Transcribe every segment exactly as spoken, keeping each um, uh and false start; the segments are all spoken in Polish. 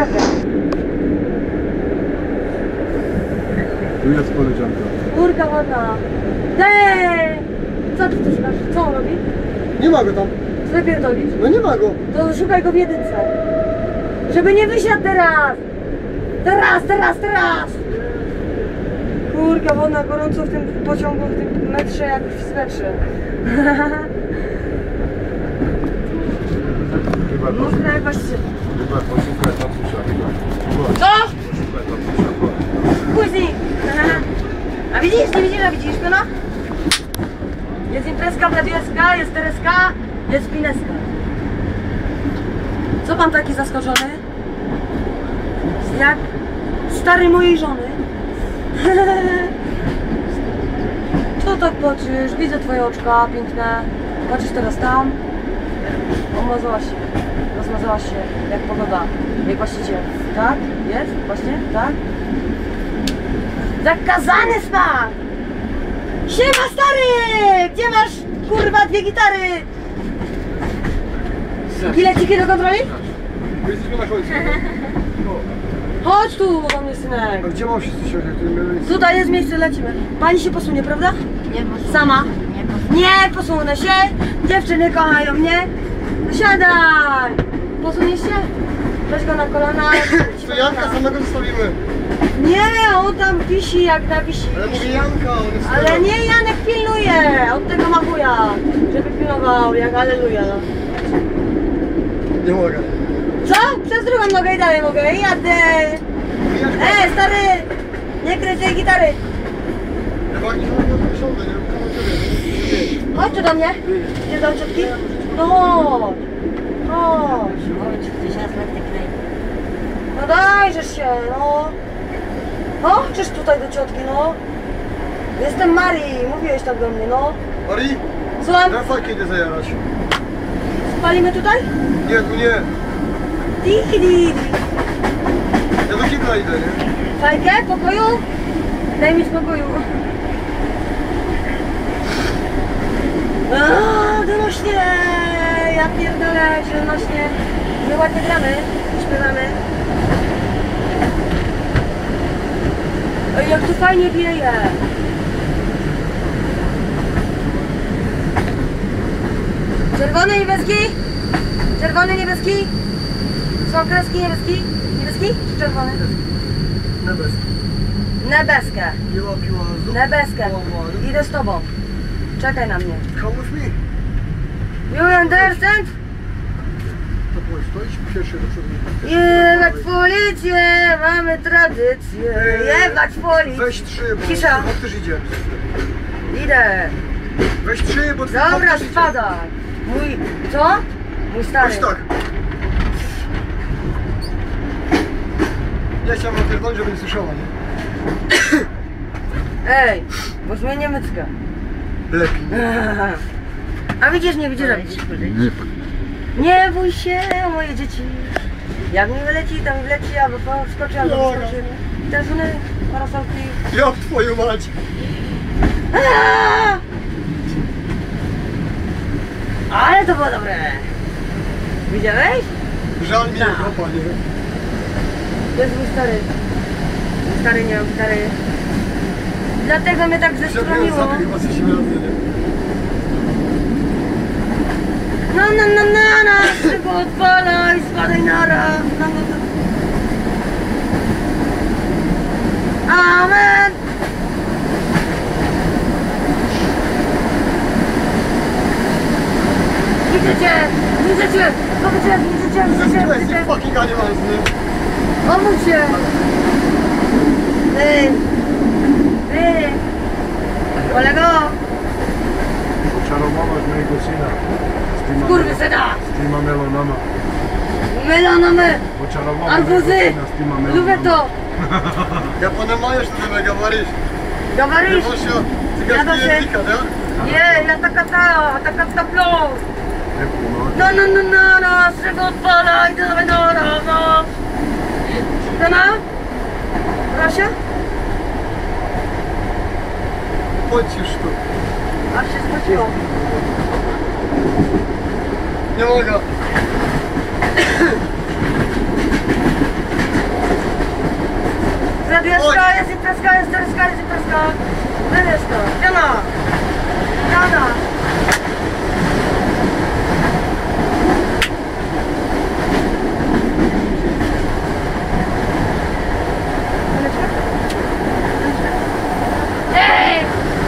naprawdę. Tu jest koleżanka. Kurka ładna. Eee! Co ty tu szukasz? Co on robi? Nie ma go tam. Co ty pierdolisz? No nie ma go. To szukaj go w jedynce. Żeby nie wysiadł teraz! Teraz, teraz, teraz! Kurka wodna, gorąco w tym pociągu, w tym metrze jak w swetrze. Chyba to. Można jak właściwie. Chyba poszukaj tatusia. Co? Poszukaj tatusia. Później! A widzisz, nie widzisz, a widzisz to no? Jest imprezka, bladioska, jest tereska, jest pineska. Co pan taki zaskoczony? Jak stary mojej żony. Co tak patrzysz? Widzę twoje oczka piękne. Patrzysz teraz tam. Omazałaś się. Rozmazałaś się jak pogoda. Jak właściciel. Tak? Jest? Właśnie? Tak? Zakazany smak! Siema stary! Gdzie masz kurwa dwie gitary? Bileciki do kontroli? Jesteśmy na końcu. Chodź tu do mnie synek. A gdzie mam się coś jak tu nie Tutaj jest miejsce, lecimy. Pani się posunie, prawda? Nie posunę. Sama? Nie posunę. Nie posunę się. Dziewczyny kochają mnie. No siadaj. Posuniesz się? Weź go na kolana. To Janka samego zostawimy. Nie, on tam wisi jak na wisi. Ale mówię Janka, on jest Ale tego. nie, Janek pilnuje. Od tego ma wuja. Żeby pilnował jak aleluja. Nie mogę. Co? Przez drugą nogę i dalej mogę. Jadę. Ej, stary! Nie kręć tej gitary. Chyba nie mogę odpiszony, nie wiem. Chodź tu do mnie. Gdzie do ciotki? No chodź. Chodź. Chodź, ktoś raz na tej No dajżesz się, no. Chodźesz tutaj do ciotki, no. Jestem Marii, mówiłeś tak do mnie, no. Marii, Słucham? na fajkę idę zajarać. Spalimy tutaj? Nie, tu nie. Diki, diki. Ja do kibla idę, nie? Fajkę? Pokoju? Daj mi spokoju. Aaa, donośnie! Ja pierdolę, że donośnie. My ładnie gramy, śpiewamy. Ej, jak tu fajnie wieje. Czerwony, niebieski? Czerwony, niebieski? Są kreski niebieski? Niebieski czy czerwony? Nebes. Nebeskę. Piła, piła, zup. Nebeskę. Idę z tobą. Czekaj na mnie. Come with me. You understand? To było, stoisz pierwszy do przodu. Jebać policję, mamy tradycję. Jebać policję. Weź trzy, bo Cisza. chłop też idzie. Idę. Weź trzy, bo twój chłop Dobra, też idzie. spadaj. Mój... Co? Mój stary. Weź tak. Ja chciałem napierdolić, żeby nie słyszała, nie? Ej, bo zmienię myckę. Lepiej. A widzisz, nie widzisz, a widzisz. Nie bój się, moje dzieci. Jak mi wyleci, to mi wleci, albo wskoczy, albo No, wskoczy. Telefony, parasolki. Ja w twoją mać. Aaaa! Ale to było dobre. Widziałeś? Żal mi Tak. nie chłopa, nie? To jest mój stary. Mój stary nie mam stary. Dlatego mnie tak Żeby ją zestromiło. zabił chyba coś razy, nie? No, no, no, no, no, szybko odpalaj, spadaj nara. No, no, no. Amen. Widzę cię, widzę cię, widzę cię, widzę cię, widzę cię, Zeskyłeś, widzę nie cię. fucking animals, nie? Pomóż się. Ty, ty, kolego, Oczarowałaś mojego syna. Z tyma- skurwysyna, Z tyma melonama. melonamy, Oczarowałaś arbuzy, mojego syna z tyma melonama. lubię to. Ja poнимаю, что ты говоришь. Говоришь? Ты все Я даже- цыганский язык, да? Nie, ja taka ta, taka ta plus. Nie pomogę. No, no, no, no, no, z czego odpalaj, dawaj, no, no, no. No, no? Proszę? Chodź już tu. Aż się spociło. Nie mogę. Wybierzka, jest imprezka, jest imprezka, jest imprezka. Wybierzka. Jana. Jana. Ej!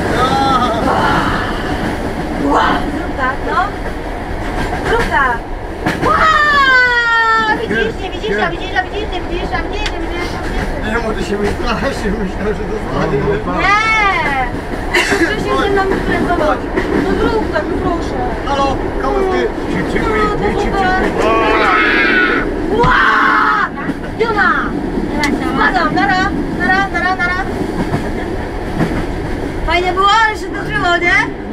Ła! Zrób tak, no. Zrób tak. Ła! Widzisz, nie widzisz, a widzisz, a widzisz, nie widzisz, a widzisz, nie widzisz, a widzisz. Nie, może się wystraszy, myślałem, że to spadnie. Nie! Proszę się ze mną imprezować. No zrób tak, no proszę. Halo, kałuski. No, to super. Ła! Juna! Spadam, nara, nara, nara, nara. Fajnie było, ale się dożyło, nie?